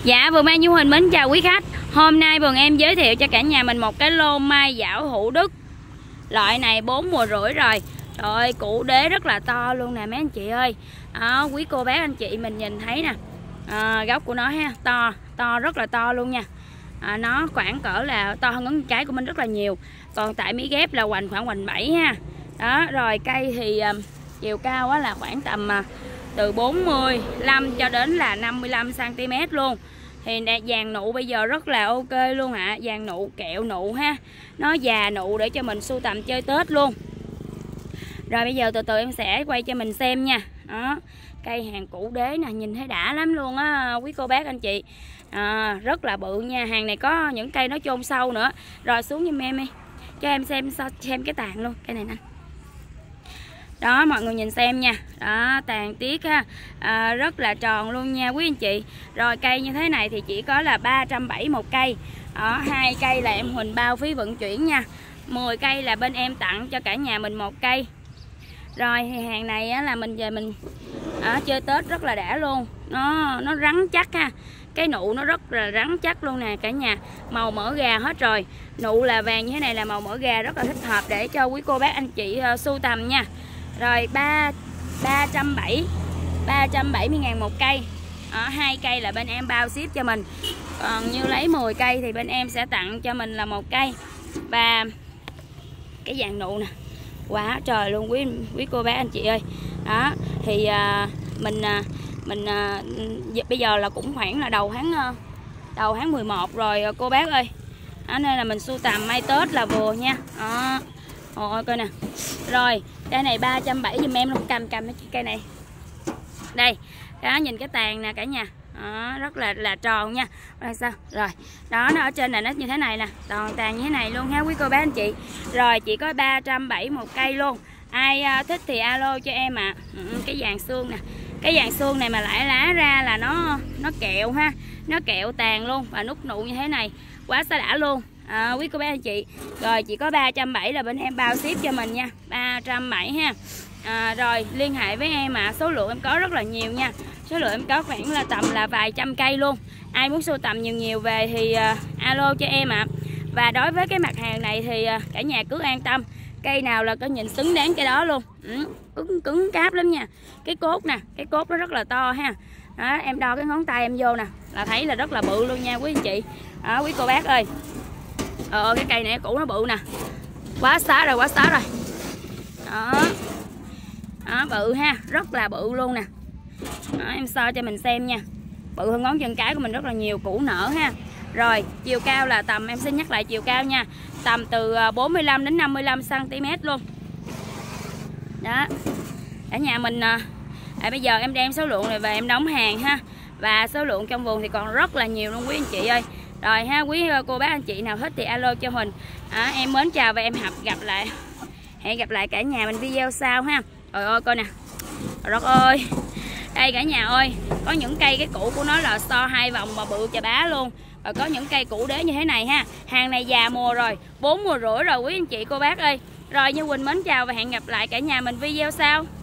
Dạ, Vườn Mai Như Huỳnh mến chào quý khách. Hôm nay vườn em giới thiệu cho cả nhà mình một cái lô mai dảo hữu Đức. Loại này 4 mùa rưỡi rồi. Rồi, củ đế rất là to luôn nè mấy anh chị ơi. Quý cô bác anh chị mình nhìn thấy nè. Gốc của nó ha, to rất là to luôn nha. Nó khoảng cỡ là to hơn ngón cái của mình rất là nhiều. Còn tại mí ghép là khoảng hoành 7 ha. Đó, rồi cây thì chiều cao là khoảng tầm từ 45 cho đến là 55 cm luôn. Thì vàng nụ bây giờ rất là ok luôn ạ. Vàng nụ, kẹo nụ ha. Nó già nụ để cho mình sưu tầm chơi Tết luôn. Rồi bây giờ từ từ em sẽ quay cho mình xem nha. Đó, cây hàng củ đế nè, nhìn thấy đã lắm luôn á quý cô bác anh chị. Rất là bự nha. Hàng này có những cây nó chôn sâu nữa. Rồi xuống giùm em đi, cho em xem cái tàn luôn. Cây này nè. Đó, mọi người nhìn xem nha. Đó, tàn tiết ha. Rất là tròn luôn nha quý anh chị. Rồi cây như thế này thì chỉ có là 370 một cây. 2 cây là em Huỳnh bao phí vận chuyển nha. 10 cây là bên em tặng cho cả nhà mình một cây. Rồi thì hàng này á, là mình về mình chơi Tết rất là đã luôn. Nó rắn chắc ha. Cái nụ nó rất là rắn chắc luôn nè cả nhà. Màu mỡ gà hết rồi. Nụ là vàng như thế này là màu mỡ gà, rất là thích hợp để cho quý cô bác anh chị sưu tầm nha. Rồi 370.000 một cây. 2 cây là bên em bao ship cho mình. Còn như lấy 10 cây thì bên em sẽ tặng cho mình là một cây. Và cái vàng nụ nè, quá trời luôn quý cô bác anh chị ơi. Đó thì mình bây giờ là cũng khoảng là đầu tháng 11 rồi cô bác ơi. Nên là mình sưu tầm mai Tết là vừa nha. Ôi coi nè. Rồi cây này 370 giùm em luôn. Cầm cái cây này đây. Đó, nhìn cái tàn nè cả nhà. Rất là tròn nha. Rồi sao? Rồi đó, nó ở trên này nó như thế này nè, toàn tàn như thế này luôn ha quý cô bác anh chị. Rồi chỉ có 370 một cây luôn. Ai thích thì alo cho em ạ. Cái vàng xương nè, cái vàng xương này mà lại lá ra là nó kẹo ha, nó kẹo tàn luôn và nút nụ như thế này, quá xa đã luôn. Quý cô bác anh chị. Rồi chỉ có 370 là bên em bao ship cho mình nha. 370 ha. Rồi liên hệ với em ạ. Số lượng em có rất là nhiều nha. Số lượng em có khoảng là tầm là vài trăm cây luôn. Ai muốn sưu tầm nhiều về thì alo cho em ạ. Và đối với cái mặt hàng này thì cả nhà cứ an tâm. Cây nào là có nhìn xứng đáng cây đó luôn. Cứng cáp lắm nha. Cái cốt nè, cái cốt nó rất là to ha. Đó, em đo cái ngón tay em vô nè là thấy là rất là bự luôn nha quý anh chị. Quý cô bác ơi. Cái cây này củ nó bự nè. Quá xá rồi. Đó, bự ha, rất là bự luôn nè. Em so cho mình xem nha. Bự hơn ngón chân cái của mình rất là nhiều, củ nở ha. Rồi chiều cao là tầm, em xin nhắc lại chiều cao nha, tầm từ 45 đến 55 cm luôn. Đó, cả nhà mình bây giờ em đem số lượng này về em đóng hàng ha. Và số lượng trong vườn thì còn rất là nhiều luôn quý anh chị ơi. Rồi ha, quý cô bác anh chị nào thích thì alo cho Huỳnh. Em mến chào và em hẹn gặp lại cả nhà mình video sau ha. Trời ơi coi nè. Trời đất ơi. Đây cả nhà ơi, có những cây cái củ của nó là to 2 vòng mà bự chà bá luôn. Rồi có những cây củ đế như thế này ha. Hàng này già mùa rồi, 4 mùa rưỡi rồi quý anh chị cô bác ơi. Rồi Như Huỳnh mến chào và hẹn gặp lại cả nhà mình video sau.